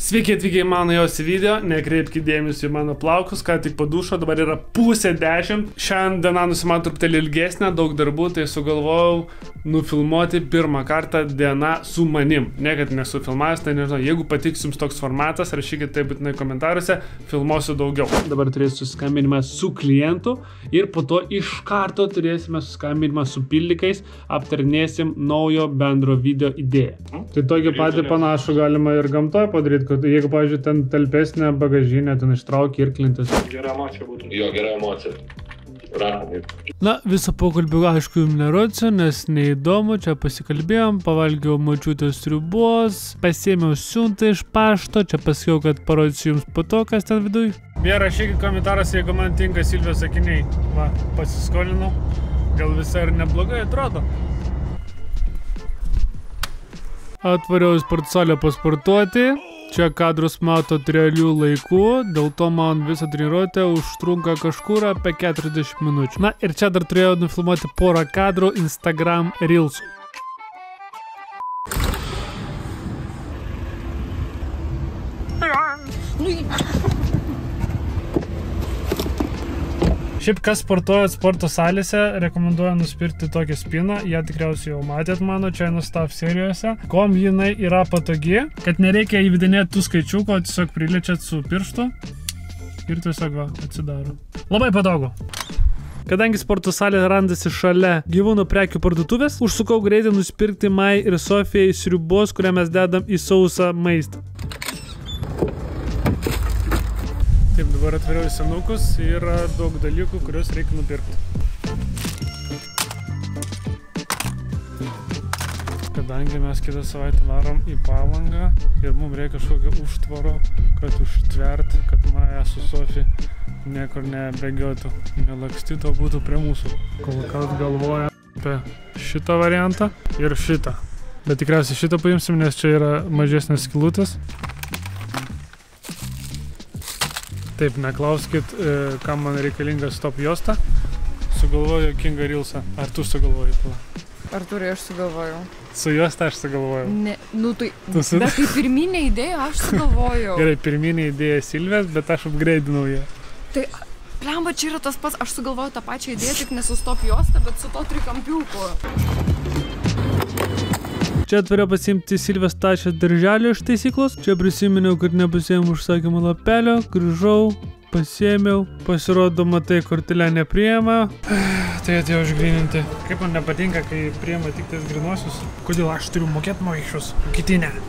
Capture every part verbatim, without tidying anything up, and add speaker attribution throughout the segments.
Speaker 1: Sveiki atvykę į mano jos video, nekreipkite dėmesio į mano plaukus, ką tik padušo, dabar yra pusė dešimt. Šiandien diena nusimato truputėlį ilgesnė, daug darbų, tai sugalvojau nufilmuoti pirmą kartą dieną su manim. Niekad nesu filmavęs, tai nežinau, jeigu patiks jums toks formatas, rašykite tai būtinai komentaruose, filmuosiu daugiau. Dabar turėsiu suskambinimą su klientu ir po to iš karto turėsime suskambinimą su pildikais, aptarnėsim naujo bendro video idėją. Tai tokį patį panašų galima ir gamtoje padaryti, kad jeigu, pavyzdžiui, ten talpesnė bagažinė, ten ištraukia ir klintas.
Speaker 2: Gera emocija būtų. Jo, gera emocija. Prašom.
Speaker 3: Na, visą pokalbį aišku jums nerodysiu, nes neįdomu, čia pasikalbėjom, pavalgiau močiutės sriubos, pasiėmiau siuntą iš pašto, čia pasakiau, kad parodysiu jums po to, kas ten viduj. Beje, rašykit komentaruose, jeigu man tinka Silvijos sakiniai. Va, pasiskolinau, gal visai ir neblogai atrodo. Atvariau į sportsalę pasportuoti. Čia kadrus matot realių laikų, dėl to man visą treniruotę užtrunka kažkur apie keturiasdešimt minučių. Na ir čia dar turėjau nufilmuoti porą kadrų Instagram Reelsų. Šiaip kas sportuojat sporto salėse, rekomenduoju nusipirkti tokią spiną, ją tikriausiai jau matėt mano China Stuff serijose. Kom jinai yra patogi, kad nereikia įvedinėti tų skaičiukų, o tiesiog priliečiat su pirštu ir tiesiog va, atsidaro. Labai patogu. Kadangi sporto salė randasi šalia gyvūnų prekių parduotuvės, užsukau greitai nusipirkti Mai ir Sofijai sriubos, kurią mes dedam į sausą maistą. Taip, dabar atveriau į senukus, yra daug dalykų, kuriuos reikia nupirkti. Kadangi mes kitą savaitę varom į Palangą ir mums reikia kažkokio užtvaro, kad užtvert, kad Maja su Sofija niekur nebėgiotų, nelakstytų, būtų prie mūsų. Kol kas galvoja apie šitą variantą ir šitą. Bet tikriausiai šitą paimsim, nes čia yra mažesnės skylutės. Taip, neklauskit, kam man reikalinga stop juosta. Sugalvoju juokingą Reelsą. Ar tu sugalvoji?
Speaker 4: Artūrai, aš sugalvojau.
Speaker 3: Su juosta aš sugalvojau.
Speaker 4: Ne, nu tai,
Speaker 3: su...
Speaker 4: bet tai pirminė idėja aš sugalvojau.
Speaker 3: Gerai, pirminė idėja Silvės, bet aš upgraidinau ją.
Speaker 4: Tai, plemba, čia yra tas pats, aš sugalvojau tą pačią idėją, tik ne su stop juosta, bet su to trikampiuku.
Speaker 3: Čia atvariau pasiimti Silvės tačią darželio iš taisyklos. Čia prisiminiau, kad nepasiėmiau užsakymą lapelio, grįžau, pasiėmiau, pasirodo, matai, kortelę nepriima. Tai atėjau išgryninti. Kaip man nepatinka, kai priima tik tais grynuosius. Kodėl aš turiu mokėti mokesčius, kiti ne?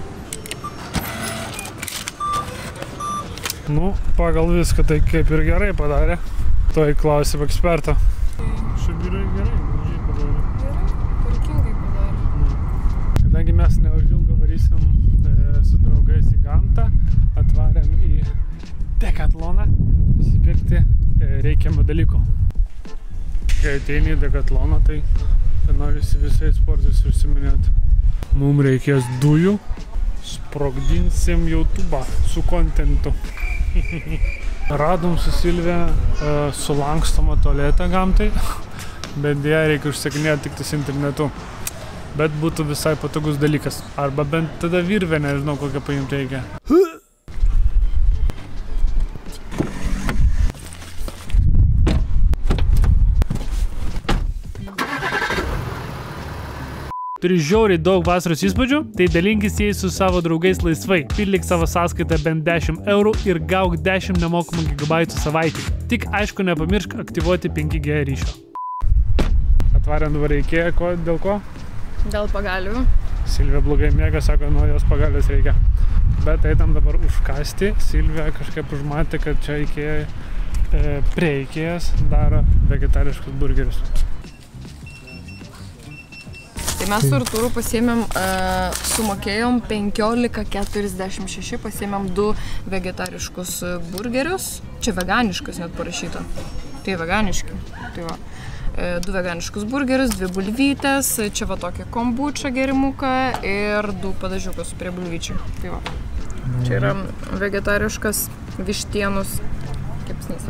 Speaker 3: Nu, pagal viską tai kaip ir gerai padarė. Tuoj klausim eksperto. Šiaip gerai, gerai. Kadangi mes neužilgo varysim e, su draugais į gamtą, atvarėm į Decatloną nusipirkti e, reikiamų dalykų. Kai ateini į Decatloną, tai norisi visais sportais užsiminėti. Mums reikės dujų, sprogdinsim YouTube'ą su kontentu. Radom su Silvija e, sulankstomą tualetą gamtai, bet ją reikia užsakinėti tik tais internetu. Bet būtų visai patogus dalykas. Arba bent tada virvę, nežinau, kokią paimti reikia. Turi žiauriai daug vasaros įspūdžių, tai dalinkis jais su savo draugais laisvai. Pildyk savo sąskaitą bent dešimt eurų ir gauk dešimt nemokamų gigabaitų savaitį. Tik aišku, nepamiršk aktyvuoti penki G ryšio. Atvarėm dabar reikėjo, ko, dėl ko?
Speaker 4: Dėl pagalių.
Speaker 3: Silvija blogai miega, sako, nuo jos pagalės reikia. Bet einam dabar užkasti. Silvija kažkaip užmatė, kad čia Ikea, e, prie Ikeas daro vegetariškus burgerius.
Speaker 4: Tai mes su Artūru pasiėmėm, uh, sumokėjom penkiolika keturiasdešimt šeši, pasiėmėm du vegetariškus burgerius. Čia veganiškas net parašyta. Tai veganiški. Tai va. Du veganiškus burgerius, dvi bulvytės, čia va tokia kombuča gerimuką ir du padažiukus prie bulvyčių. Tai va. Čia yra vegetariškas vištienus kepsnys.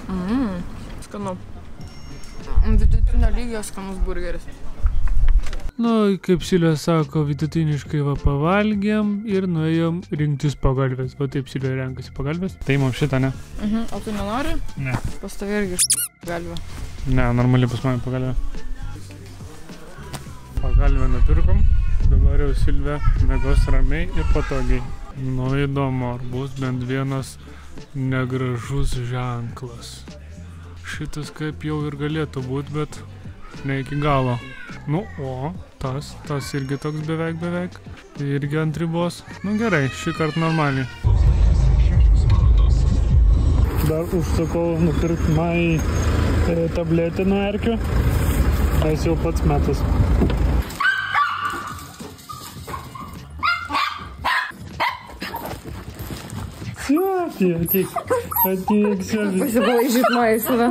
Speaker 4: Mmm, skanu. Vidutinio lygio skanus burgeris.
Speaker 3: Nu, kaip Silvija sako, vidutiniškai va pavalgėm ir nuėjom rinktis pagalbės. Va taip Silvija renkasi pagalbės. Tai mums šitą, ne?
Speaker 4: Mhm, o tu nenori?
Speaker 3: Ne.
Speaker 4: Pas tavai irgi pagalbę.
Speaker 3: Ne, normaliai pas mane pagalbė. Pagalbę nupirkom. Dabar jau Silvija mėgos ramiai ir patogiai. Nu, įdomu, ar bus bent vienas negražus ženklas. Šitas kaip jau ir galėtų būti, bet ne iki galo. Nu, o, tas, tas irgi toks beveik, beveik. Irgi ant ribos. Nu gerai, šį kartą normaliai. Dar užsakau nupirkti mai e, tabletę nuo erkių. Nes jau pats metas. Sofija, ateik. Ateik, Sofija.
Speaker 4: Pasibalaižyt nuo į save.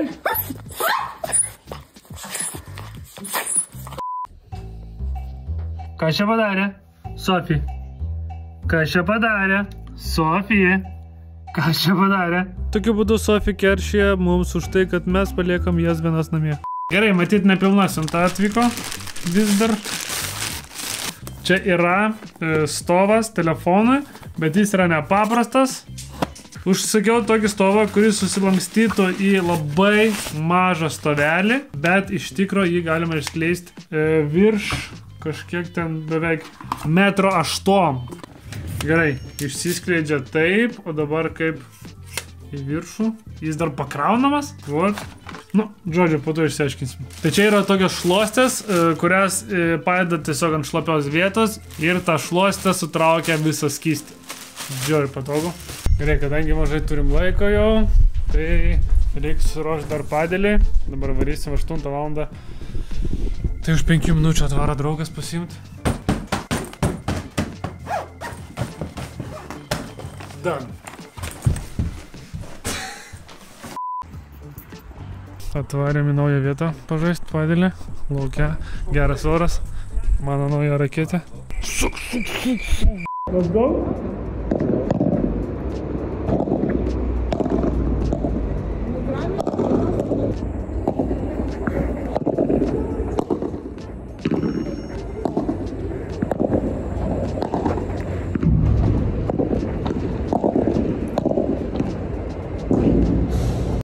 Speaker 3: Ką čia padarė? Sofija. Ką čia padarė? Sofija. Ką čia padarė? Tokiu būdu Sofija keršė mums už tai, kad mes paliekam jas vienas namie. Gerai, matyt, nepilna siunta atvyko. Vis dar. Čia yra e, stovas telefonui, bet jis yra nepaprastas. Užsakiau tokį stovą, kuris susilankstytų į labai mažą stovelį, bet iš tikro jį galima išskleisti e, virš kažkiek ten beveik metro aštuom. Gerai, išsiskleidžia taip, o dabar kaip į viršų. Jis dar pakraunamas. Vat. Nu, žodžiu, po to išsiaiškinsim. Tai čia yra tokios šluostės, kurias padeda tiesiog ant šlapios vietos ir tą šluostę sutraukia visą skystį. Džiaugiai patogu. Gerai, kadangi mažai turim laiko jau, tai reikia suruošti dar padėlį. Dabar varysim aštuntą valandą. Tai už penkių minučių atvaro draugas pasiimti. Done. Atvarėm į naują vietą pažaisti padėlį. Laukia, geras oras. Mano nauja raketė. Let's go.